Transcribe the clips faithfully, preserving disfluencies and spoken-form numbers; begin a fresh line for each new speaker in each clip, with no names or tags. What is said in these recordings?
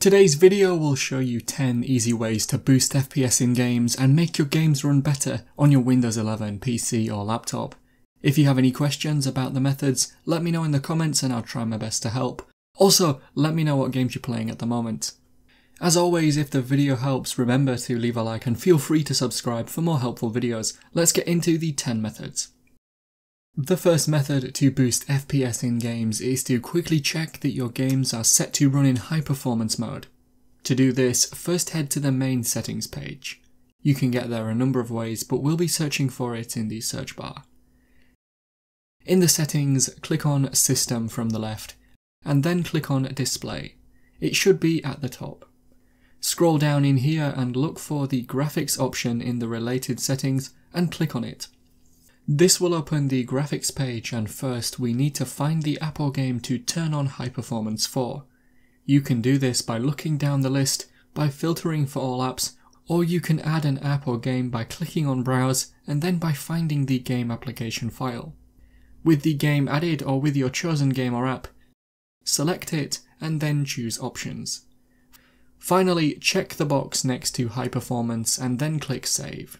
Today's video will show you ten easy ways to boost F P S in games and make your games run better on your Windows eleven P C or laptop. If you have any questions about the methods, let me know in the comments and I'll try my best to help. Also, let me know what games you're playing at the moment. As always, if the video helps, remember to leave a like and feel free to subscribe for more helpful videos. Let's get into the ten methods. The first method to boost F P S in games is to quickly check that your games are set to run in high performance mode. To do this, first head to the main settings page. You can get there a number of ways, but we'll be searching for it in the search bar. In the settings, click on System from the left, and then click on Display. It should be at the top. Scroll down in here and look for the graphics option in the related settings and click on it. This will open the graphics page, and first we need to find the app or game to turn on high performance for. You can do this by looking down the list, by filtering for all apps, or you can add an app or game by clicking on Browse and then by finding the game application file. With the game added or with your chosen game or app, select it and then choose Options. Finally, check the box next to High Performance and then click Save.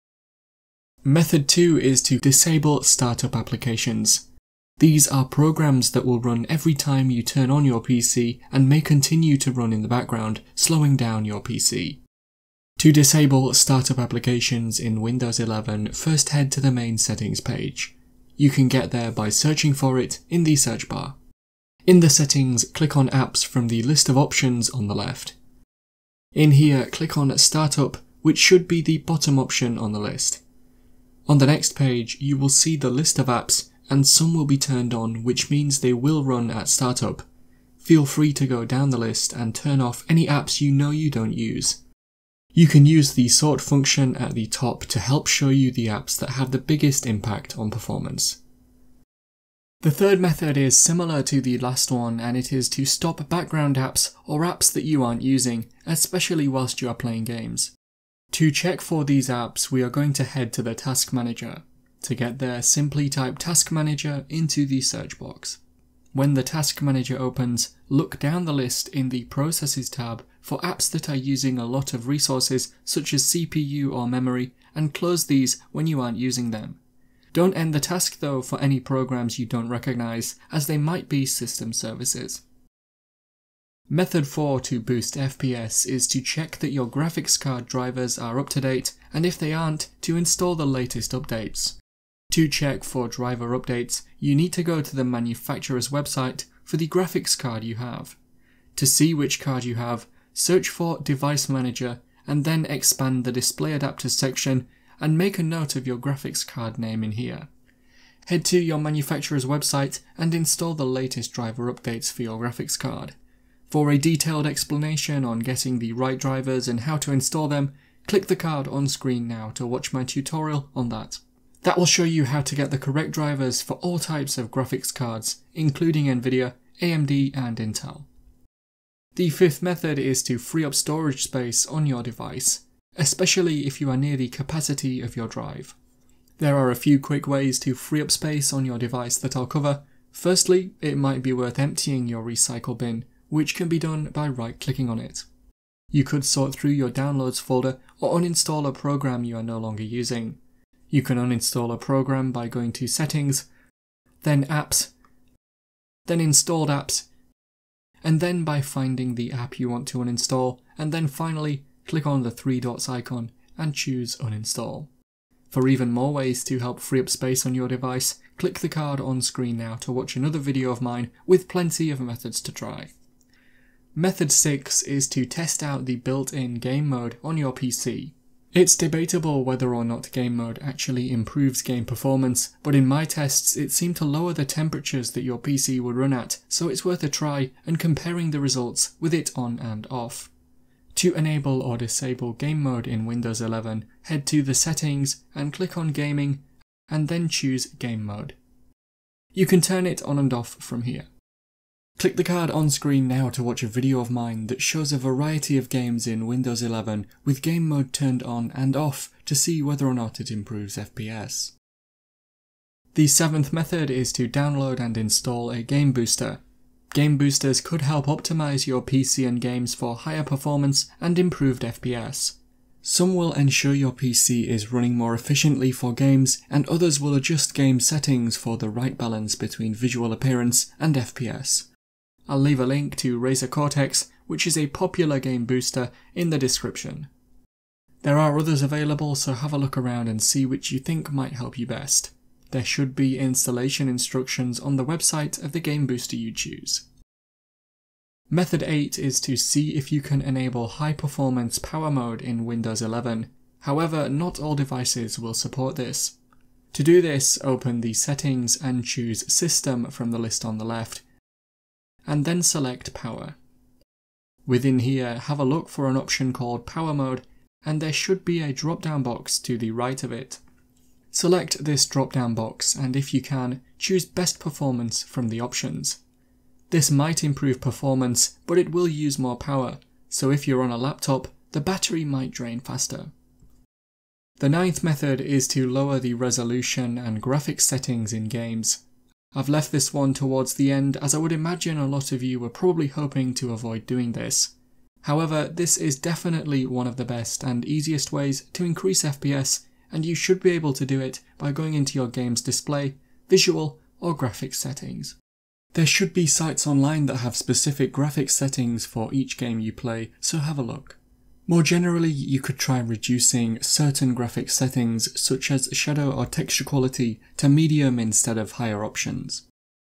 Method two is to disable startup applications. These are programs that will run every time you turn on your P C and may continue to run in the background, slowing down your P C. To disable startup applications in Windows eleven, first head to the main settings page. You can get there by searching for it in the search bar. In the settings, click on Apps from the list of options on the left. In here, click on Startup, which should be the bottom option on the list. On the next page, you will see the list of apps, and some will be turned on, which means they will run at startup. Feel free to go down the list and turn off any apps you know you don't use. You can use the sort function at the top to help show you the apps that have the biggest impact on performance. The third method is similar to the last one, and it is to stop background apps or apps that you aren't using, especially whilst you are playing games. To check for these apps, we are going to head to the Task Manager. To get there, simply type Task Manager into the search box. When the Task Manager opens, look down the list in the Processes tab for apps that are using a lot of resources such as C P U or memory, and close these when you aren't using them. Don't end the task though for any programs you don't recognize, as they might be system services. Method four to boost F P S is to check that your graphics card drivers are up to date, and if they aren't, to install the latest updates. To check for driver updates, you need to go to the manufacturer's website for the graphics card you have. To see which card you have, search for Device Manager and then expand the Display Adapters section and make a note of your graphics card name in here. Head to your manufacturer's website and install the latest driver updates for your graphics card. For a detailed explanation on getting the right drivers and how to install them, click the card on screen now to watch my tutorial on that. That will show you how to get the correct drivers for all types of graphics cards, including Nvidia, A M D and Intel. The fifth method is to free up storage space on your device, especially if you are near the capacity of your drive. There are a few quick ways to free up space on your device that I'll cover. Firstly, it might be worth emptying your recycle bin, which can be done by right-clicking on it. You could sort through your downloads folder or uninstall a program you are no longer using. You can uninstall a program by going to Settings, then Apps, then Installed Apps, and then by finding the app you want to uninstall, and then finally click on the three dots icon and choose Uninstall. For even more ways to help free up space on your device, click the card on screen now to watch another video of mine with plenty of methods to try. Method six is to test out the built-in game mode on your P C. It's debatable whether or not game mode actually improves game performance, but in my tests it seemed to lower the temperatures that your P C would run at, so it's worth a try and comparing the results with it on and off. To enable or disable game mode in Windows eleven, head to the Settings and click on Gaming and then choose Game Mode. You can turn it on and off from here. Click the card on screen now to watch a video of mine that shows a variety of games in Windows eleven with game mode turned on and off to see whether or not it improves F P S. The seventh method is to download and install a game booster. Game boosters could help optimize your P C and games for higher performance and improved F P S. Some will ensure your P C is running more efficiently for games, and others will adjust game settings for the right balance between visual appearance and F P S. I'll leave a link to Razer Cortex, which is a popular game booster, in the description. There are others available, so have a look around and see which you think might help you best. There should be installation instructions on the website of the game booster you choose. Method eight is to see if you can enable high performance power mode in Windows eleven. However, not all devices will support this. To do this, open the settings and choose System from the list on the left, and then select Power. Within here, have a look for an option called Power Mode, and there should be a drop-down box to the right of it. Select this drop-down box, and if you can, choose Best Performance from the options. This might improve performance, but it will use more power, so if you're on a laptop, the battery might drain faster. The ninth method is to lower the resolution and graphics settings in games. I've left this one towards the end, as I would imagine a lot of you were probably hoping to avoid doing this. However, this is definitely one of the best and easiest ways to increase F P S, and you should be able to do it by going into your game's display, visual, or graphics settings. There should be sites online that have specific graphics settings for each game you play, so have a look. More generally, you could try reducing certain graphics settings such as shadow or texture quality to medium instead of higher options.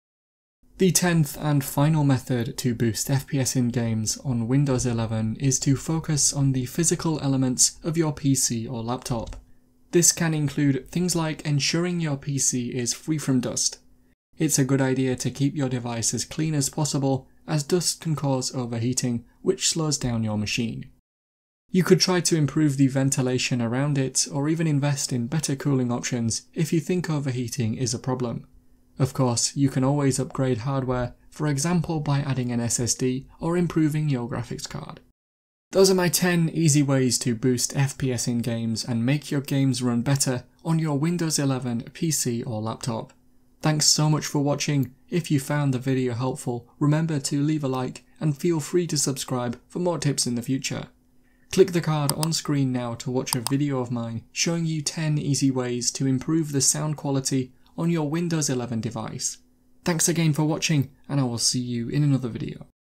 The tenth and final method to boost F P S in games on Windows eleven is to focus on the physical elements of your P C or laptop. This can include things like ensuring your P C is free from dust. It's a good idea to keep your device as clean as possible, as dust can cause overheating, which slows down your machine. You could try to improve the ventilation around it, or even invest in better cooling options if you think overheating is a problem. Of course, you can always upgrade hardware, for example by adding an S S D or improving your graphics card. Those are my ten easy ways to boost F P S in games and make your games run better on your Windows eleven P C or laptop. Thanks so much for watching. If you found the video helpful, remember to leave a like and feel free to subscribe for more tips in the future. Click the card on screen now to watch a video of mine showing you ten easy ways to improve the sound quality on your Windows eleven device. Thanks again for watching, and I will see you in another video.